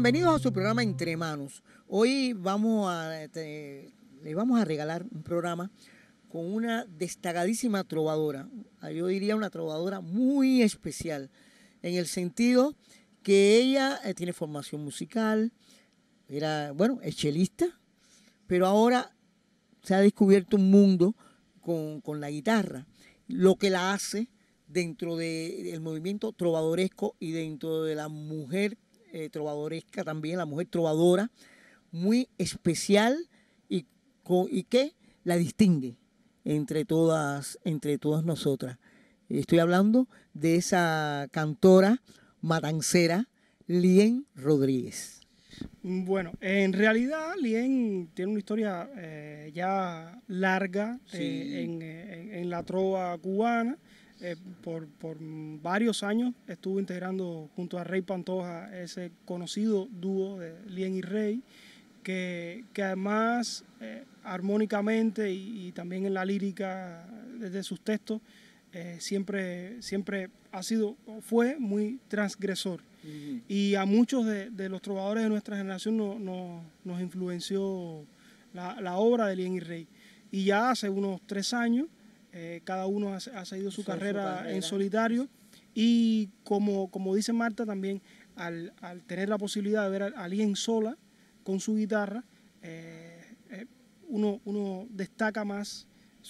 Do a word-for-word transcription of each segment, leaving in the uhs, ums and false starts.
bienvenidos a su programa Entre Manos. Hoy vamos a, te, les vamos a regalar un programa con una destacadísima trovadora. Yo diría una trovadora muy especial, en el sentido que ella eh, tiene formación musical, era, bueno, es chelista, pero ahora se ha descubierto un mundo con, con la guitarra, lo que la hace dentro de, del movimiento trovadoresco y dentro de la mujer eh, trovadoresca también, la mujer trovadora, muy especial y, y que la distingue entre todas, entre todas nosotras. Estoy hablando de esa cantora matancera, Lien Rodríguez. Bueno, en realidad Lien tiene una historia eh, ya larga sí. eh, en, en, en la trova cubana. Eh, por, por varios años estuvo integrando junto a Rey Pantoja ese conocido dúo de Lien y Rey, que, que además eh, armónicamente y, y también en la lírica desde sus textos eh, siempre, siempre ha sido, fue muy transgresor. Uh-huh. Y a muchos de, de los trovadores de nuestra generación no, no, nos influenció la, la obra de Lien y Rey. Y ya hace unos tres años Eh, cada uno ha, ha seguido su, carrera, su carrera en solitario y como, como dice Marta también, al, al tener la posibilidad de ver a, a Lien sola con su guitarra, eh, eh, uno, uno destaca más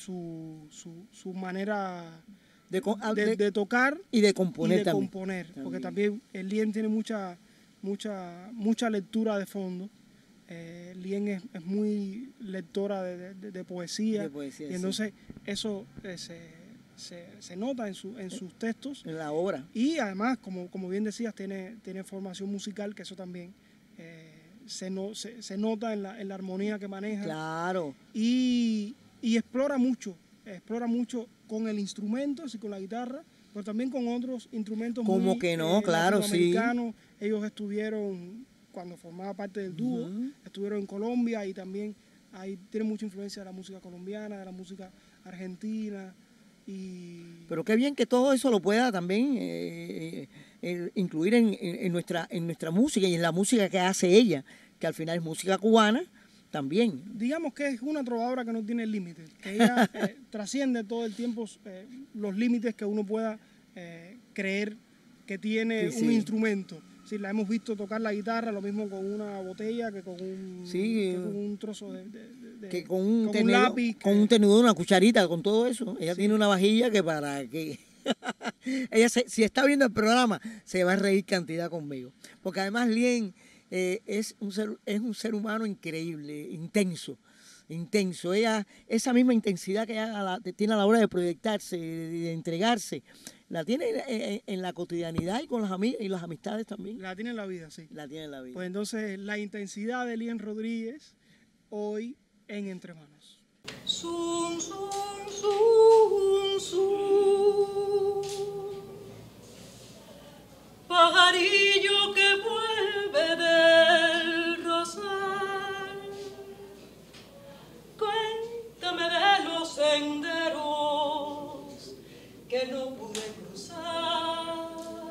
su, su, su manera de, de, de tocar y de componer, y de también. componer También. Porque también el Lien tiene mucha, mucha, mucha lectura de fondo. Eh, Lien es, es muy lectora de, de, de, poesía, de poesía, y entonces sí. eso eh, se, se, se nota en, su, en sus textos, en la obra, y además, como, como bien decías, tiene, tiene formación musical, que eso también eh, se, no, se, se nota en la, en la armonía que maneja. Claro. Y, y explora mucho, explora mucho con el instrumento, así con la guitarra, pero también con otros instrumentos como muy que no, eh, claro, latinoamericanos. Sí. Ellos estuvieron, cuando formaba parte del dúo, uh-huh. estuvieron en Colombia y también ahí tienen mucha influencia de la música colombiana, de la música argentina. Y... Pero qué bien que todo eso lo pueda también eh, eh, incluir en, en, nuestra, en nuestra música y en la música que hace ella, que al final es música cubana también. Digamos que es una trovadora que no tiene límites, que ella eh, trasciende todo el tiempo eh, los límites que uno pueda eh, creer que tiene sí, un sí. instrumento. Sí, la hemos visto tocar la guitarra, lo mismo con una botella que con un, sí, que con un trozo de, de, de que con un, con tenedor, un lápiz. Con que... un tenedor, una cucharita, con todo eso. Ella sí. tiene una vajilla que para que... Ella, se, si está viendo el programa, se va a reír cantidad conmigo. Porque además Lien eh, es, un ser, es un ser humano increíble, intenso. intenso. Ella, esa misma intensidad que ella la, tiene a la hora de proyectarse, de, de entregarse, la tiene en, en, en la cotidianidad y con las amigas y las amistades también. La tiene en la vida, sí. La tiene en la vida. Pues entonces la intensidad de Lien Rodríguez hoy en Entre Manos. Zum, zum, zum, zum. Pajarillo que vuelve del rosal, cuéntame de los senderos que no pude cruzar.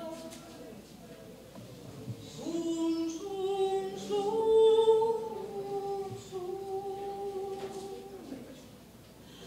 Zum, zum, zum, zum.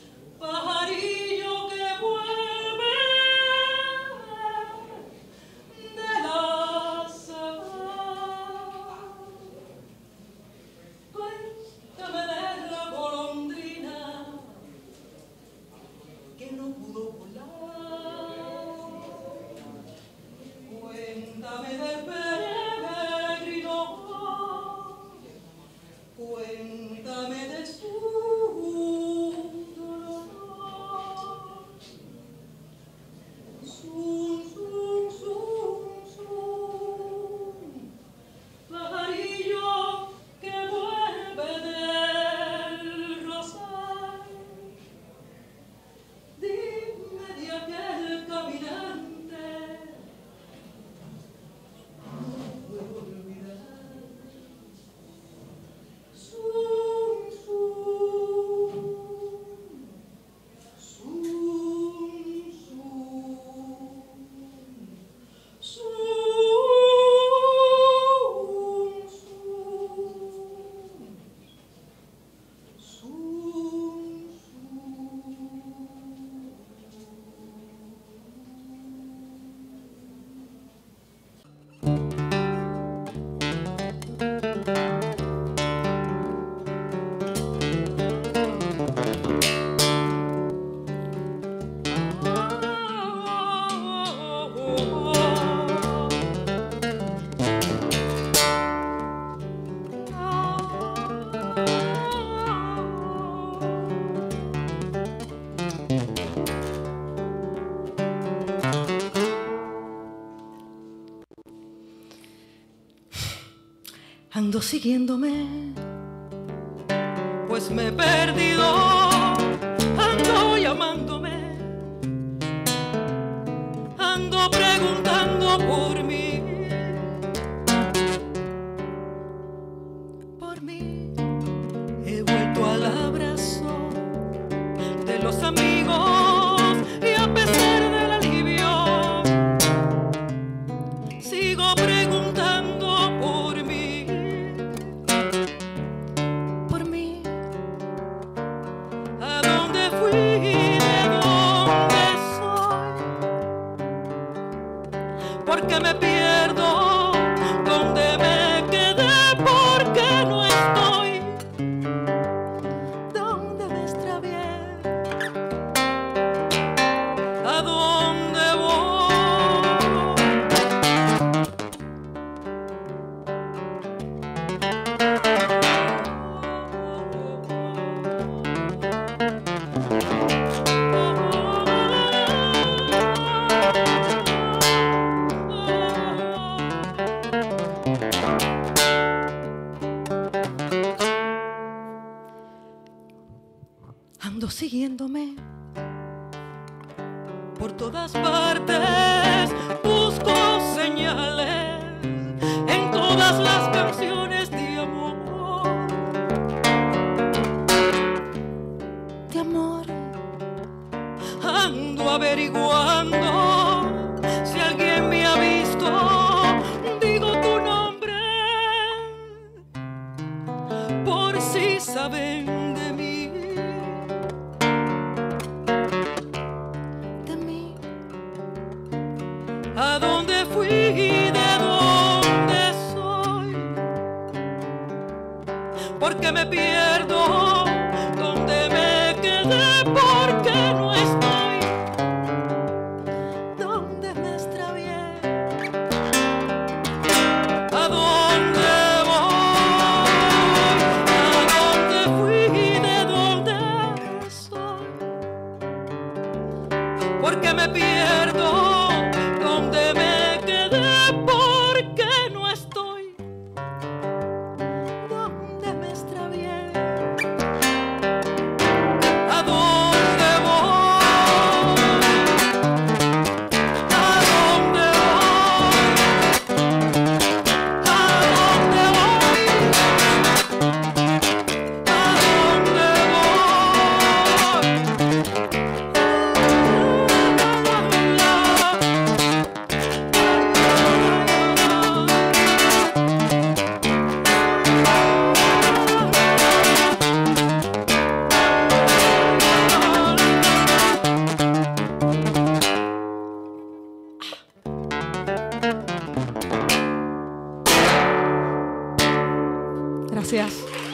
ando siguiéndome, pues me he perdido, ando llamándome, ando preguntando por mí, por mí. He vuelto al abrazo de los amigos y a pesar del alivio sigo preguntando por mí, por mí. ¿A dónde fui? ¿De dónde soy? Porque me pierdo, ¿dónde me quedé? Porque no estoy, ¿dónde me extravié? ¿A dónde voy? Ando siguiéndome por todas partes, busco señales en todas las canciones de amor, de amor. Ando averiguando si alguien me ha visto, digo tu nombre, por si saben de mí. ¿A dónde fui? ¿De dónde soy? Porque me pierdo, ¿dónde me quedé? Porque no estoy, ¿dónde me extravié? ¿A dónde voy? ¿A dónde fui? ¿De dónde soy? Porque me pierdo, ¿dónde me quedé? Porque no estoy, ¿dónde me extravié? ¿A dónde voy? ¿A dónde voy? ¿A dónde voy? ¿A dónde Gracias.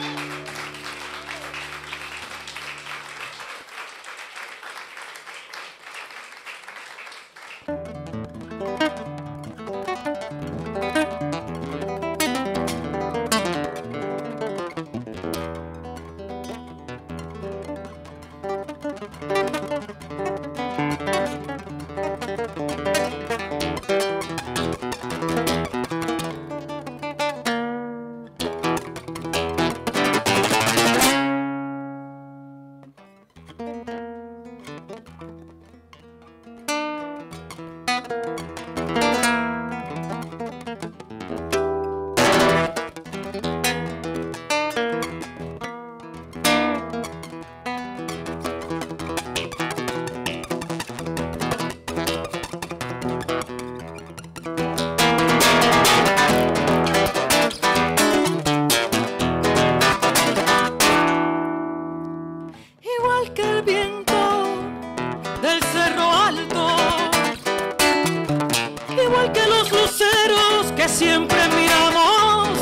Siempre miramos,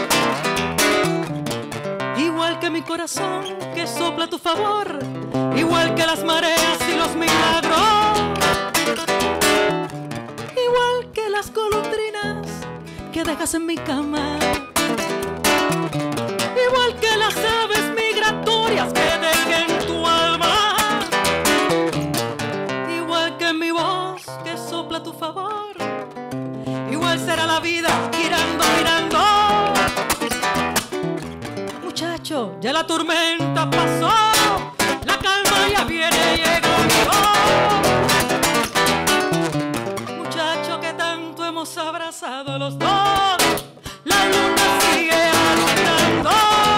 igual que mi corazón que sopla a tu favor, igual que las mareas y los milagros, igual que las golondrinas que dejas en mi cama, igual que las aves migratorias que dejen tu alma, igual que mi voz que sopla a tu favor, igual será la vida girando, girando, tormenta pasó, la calma ya viene llegando. Muchacho que tanto hemos abrazado los dos, la luna sigue alumbrando.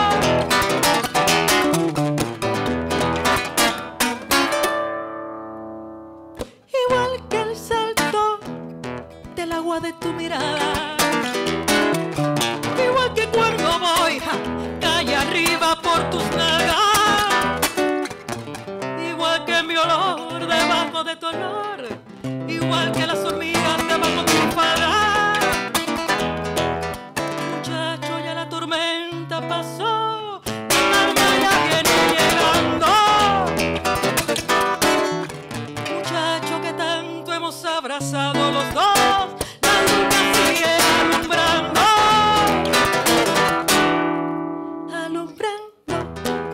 Igual que el salto del agua de tu mirada, igual que cuando voy ja, calle arriba por tus nalgas, igual que mi olor debajo de tu olor, igual que las hormigas debajo de tu falda. Muchacho, ya la tormenta pasó, la calma ya viene llegando. Muchacho que tanto hemos abrazado los dos, la luna sigue alumbrando. Alumbrando,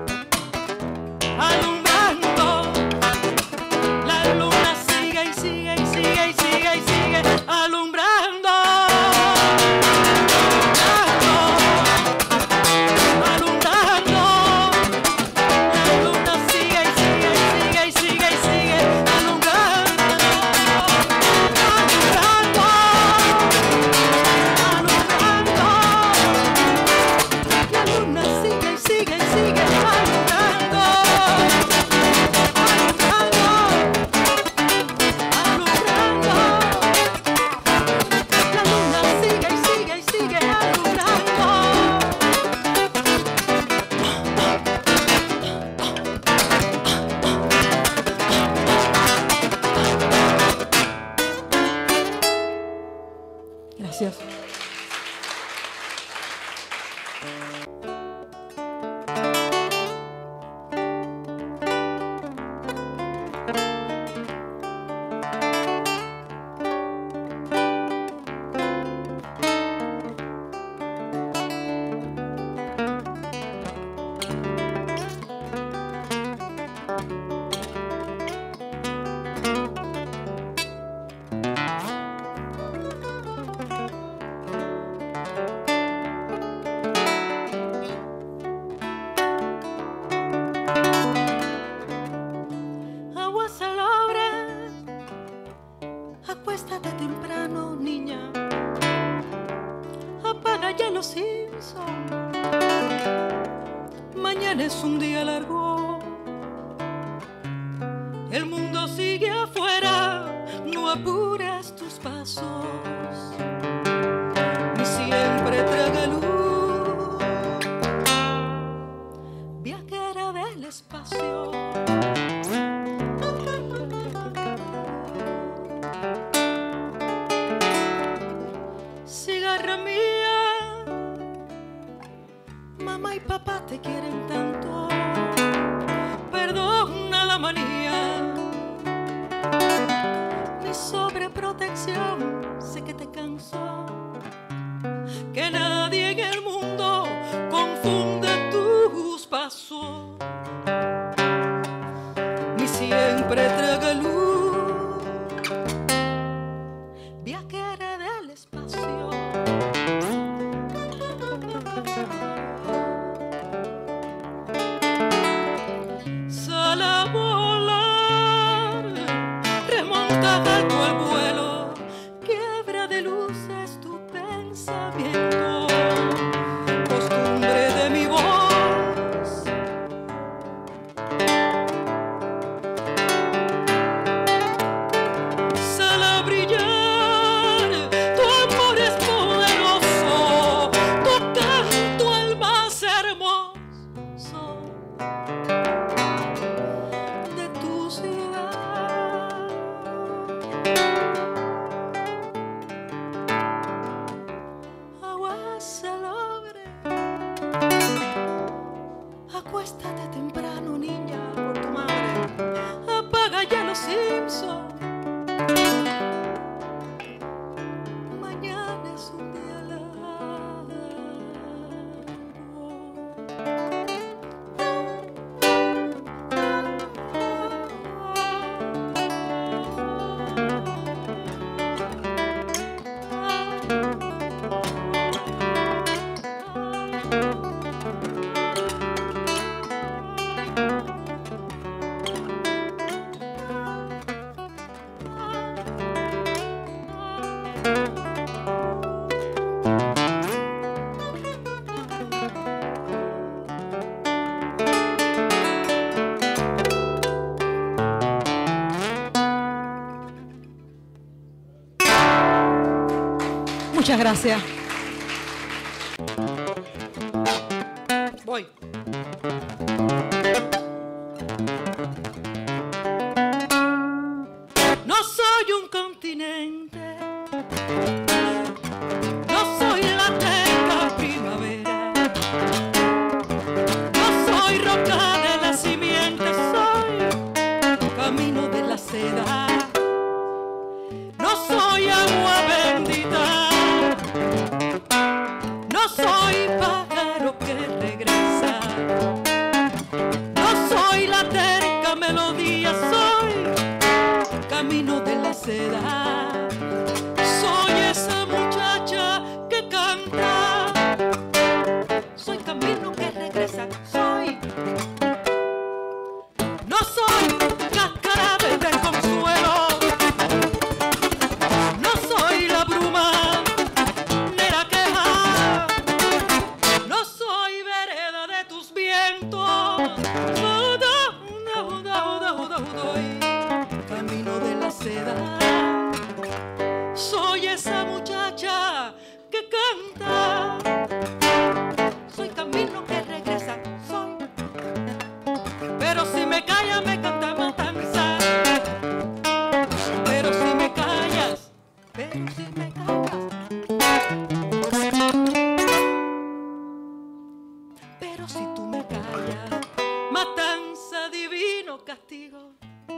alumbrando. La luna sigue y sigue y sigue y sigue y sigue alumbrando. Alumbrando, la luna sigue y sigue y sigue y sigue y sigue alumbrando. Alumbrando, alumbrando. La luna sigue y sigue y sigue alumbrando. Alumbrando, alumbrando. La luna sigue y sigue y sigue alumbrando. Gracias. Aguas a la obra, acuéstate temprano, niña. Apaga ya los Simpson. Mañana es un día largo. El mundo sigue afuera, no apures tus pasos. Y siempre traga luz, viajera del espacio. Cigarra mía, mamá y papá te quieren tanto. Perdona la manía, mi sobreprotección, sé que te cansó. Que nadie en el mundo confunde tus pasos. Mi siempre traga luz, viajera del espacio. Sal a volar, remonta alto el vuelo, quiebra de luces tu pensamiento, costumbre de mi voz. Sal a brillar, tu amor es poderoso, tocando al más hermoso de tu ciudad. Muchas gracias. Voy. No soy un continente, no soy la eterna primavera, no soy roca de la simiente, soy camino de la seda, no soy agua bendita, no soy pájaro que regresa, no soy la terca melodía, soy camino de la seda, soy esa muchacha que canta, soy camino que regresa, soy, no soy cascabel del consuelo, no soy la bruma de la queja, no soy vereda de tus vientos, camino de la seda, soy esa muchacha que canta, soy camino que regresa, soy, pero si me callas me canta matanza, pero si me callas, pero si me callas, pero si tú me callas, matanza divino castigo,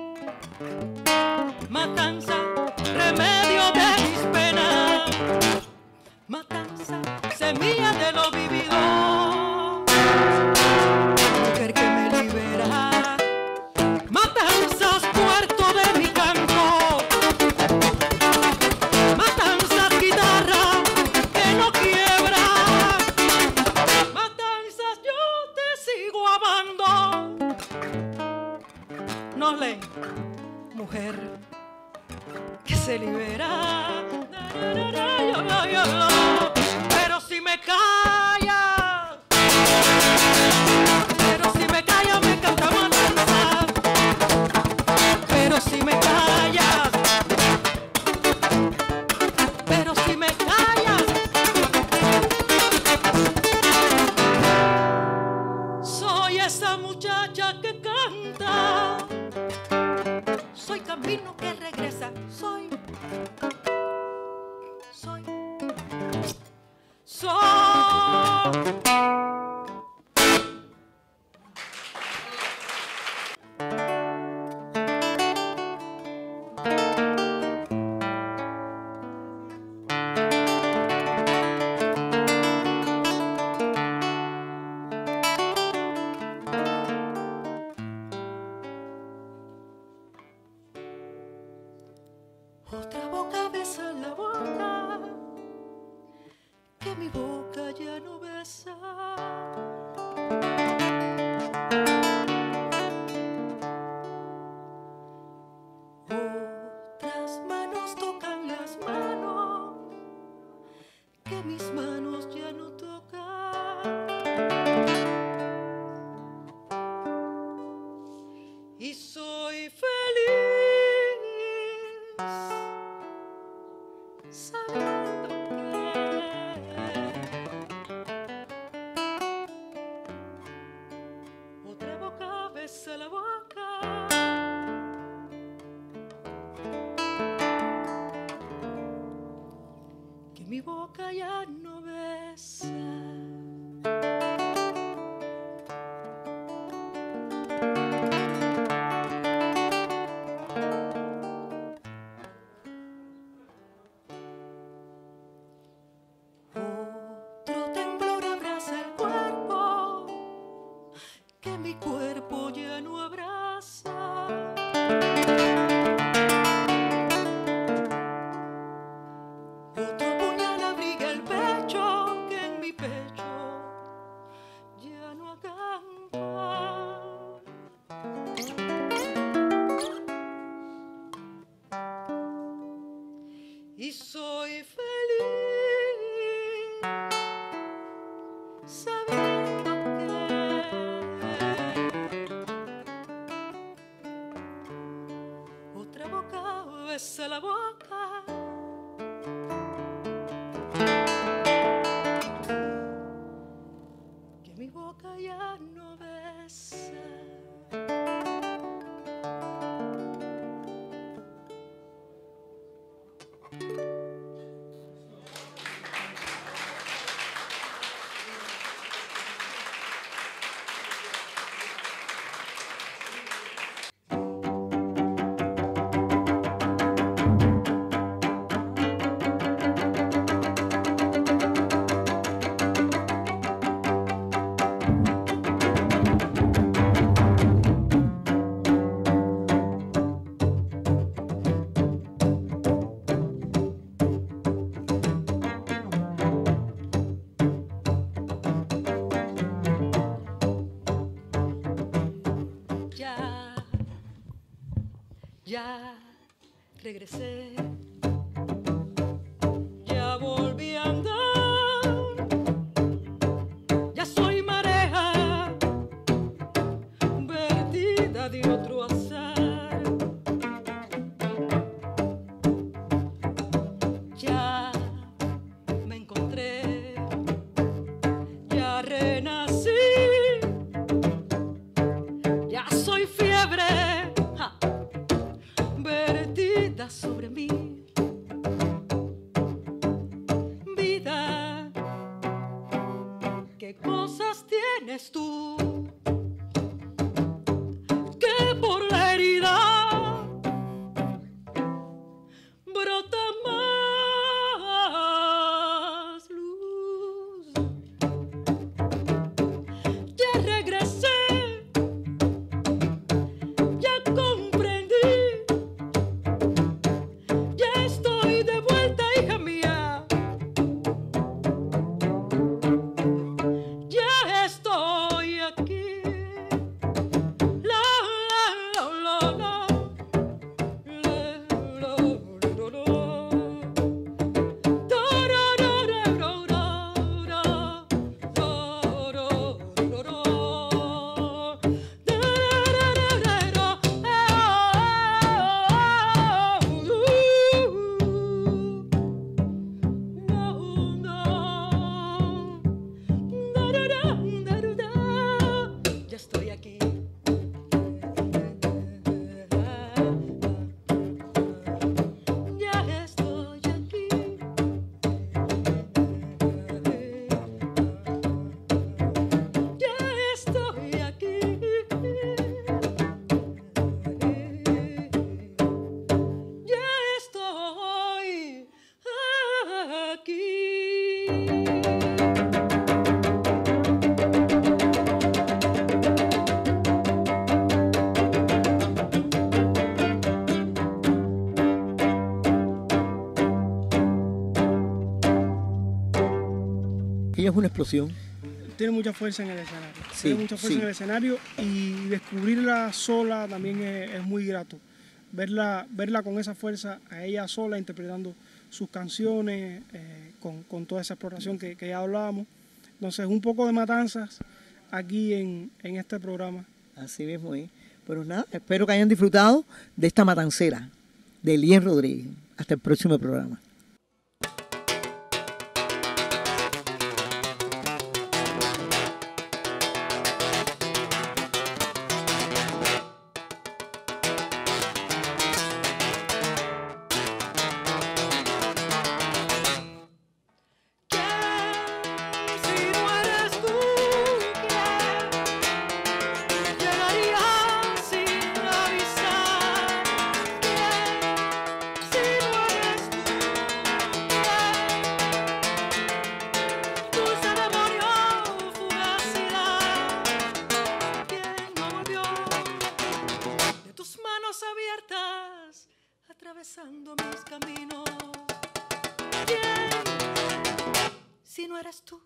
matanza remedio de mis penas, matanza semilla de lo vivido, mujer que me libera, matanzas puerto de mi canto, matanzas guitarra que no quiebra, matanzas yo te sigo amando, no le mujer que se libera, pero si me callas, pero si me callas me canta matanza, pero si me callas, pero si me callas, soy esa muchacha que canta, soy camino que regresa, soy, soy, soy. Otra boca besa la boca que mi boca ya no besa. Otras manos tocan las manos que mis manos ya no tocan. Y soy feliz sabiendo que otra boca besa la boca que mi boca ya no besa. Otro temblor abraza el cuerpo que mi cuerpo ya no abraza. Otro puñal abriga el pecho que en mi pecho ya no acampa. Y soy feliz sabiendo que otra boca besa la boca boca ya no besa. Ya regresé, ya volví a andar, ya soy marea, perdida de otro azar. Ya me encontré, ya renací, ya soy fiebre sobre mí. Vida, ¿qué cosas tienes tú que por la herida brota más luz? Ya regresé, ya comprendí. Estoy de vuelta, hija mía. Ya estoy aquí. La, la, la, la, la. La, la, la, la. Da, da, da, da, da, da, da. Da, da, da, da. Da, da, da, da, da. Estoy aquí. Ya estoy aquí. Ya estoy aquí. Ya estoy aquí. Ella es una explosión. Tiene mucha fuerza en el escenario. Sí, Tiene mucha fuerza sí. en el escenario y descubrirla sola también es, es muy grato. Verla, verla con esa fuerza, a ella sola interpretando sus canciones, eh, con, con toda esa exploración que, que ya hablábamos. Entonces, un poco de matanzas aquí en, en este programa. Así mismo es. Pero nada, espero que hayan disfrutado de esta matancera de Lien Rodríguez. Hasta el próximo programa. Atravesando mis caminos. ¿Quién, si no eres tú?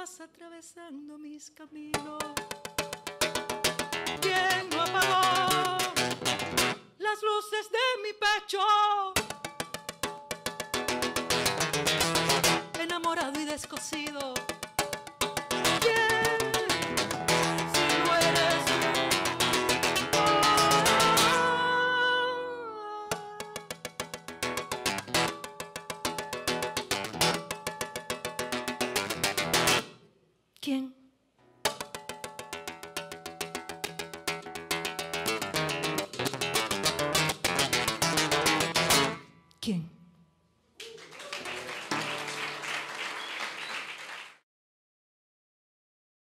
vas atravesando mis caminos. ¿Quién no apagó las luces de mi pecho? Enamorado y descosido. ¿Quién, si no eres tú? ¿Quién? ¿Quién?